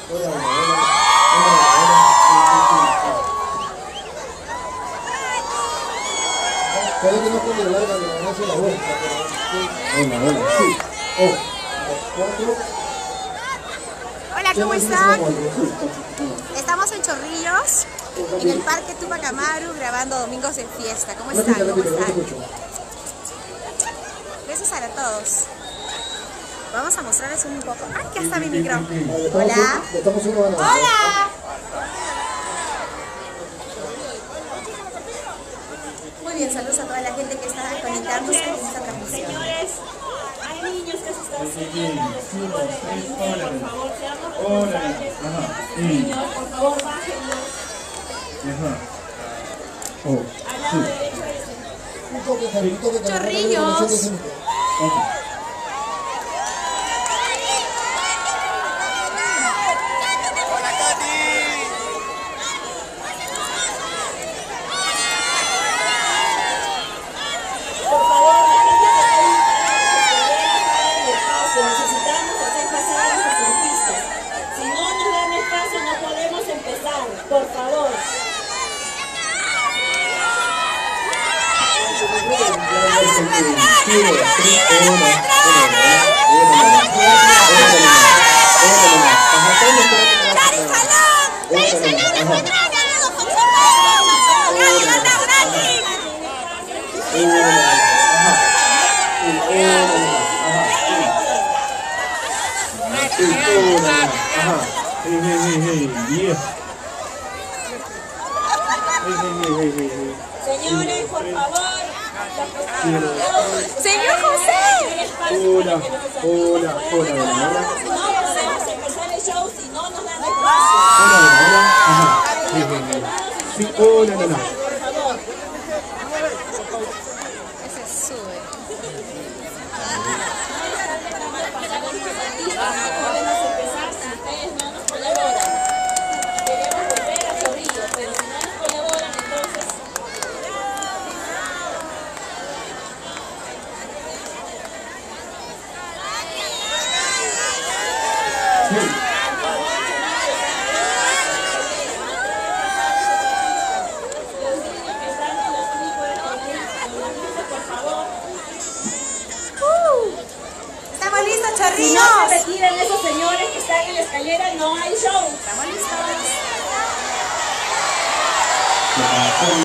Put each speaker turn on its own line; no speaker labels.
Hola, hola, hola, que no puede larga de la hace la voz. Hola, hola, sí. Oh, 4.
Hola, ¿cómo están? Estamos en Chorrillos, en el Parque Tupac Amaru, grabando Domingos de Fiesta. ¿Cómo están? ¿Cómo están? Besos a todos. Vamos a mostrarles un poco. ¡Ay, que está mi micrófono! Hola. Hola. Muy bien, saludos a toda la gente que está conectándose en esta transmisión.
Señores, hay niños que se están subiendo, por favor, seamos responsables. Niños, por favor, bájenlos. Al lado derecho ese.
Chorrillos.
Por favor. Señores, por favor.
Señor José.
Hola.
No podemos empezar el show si no nos dan espacio.
Sí, hola.
Por favor.
Ese sube.
Podemos empezar si ustedes no nos colaboran. Queremos volver a Chorrillos, pero si no nos colaboran, entonces...
¿Estamos listos,
Si
Chorrillos?
no se retiran esos señores que están en la escalera, no hay show.
Estamos listos.